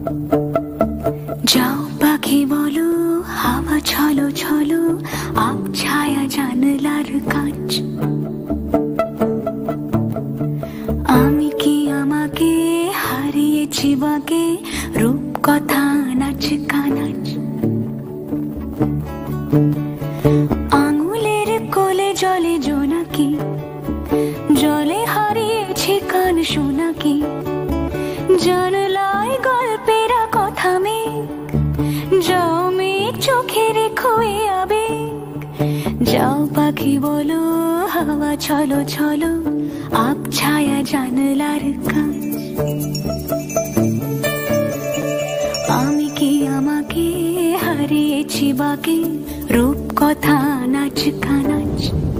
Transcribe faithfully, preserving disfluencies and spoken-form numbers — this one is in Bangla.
যাও পাখি বলো, হাওয়া ছলো ছলো, আব ছায়া জানলার কাঁচ। আমি কি আমাকে হারিয়েছি বাকে, রূপ কথা নাচ কানাচ। আঙুলের কোলে জলে জোনাকি, জলে হারিয়েছি কান শোনাকি। জানলায় গল্পেরা কথা মেঘ, যাও মেঘ চোখে রেখো এ আবেগ। যাও পাখি বলো, হাওয়া ছলো ছলো, আব ছায়া জানলার কাঁচ। আমি কি আমাকে হারিয়েছি বাকে, রূপ কথা নাচ কানাচ।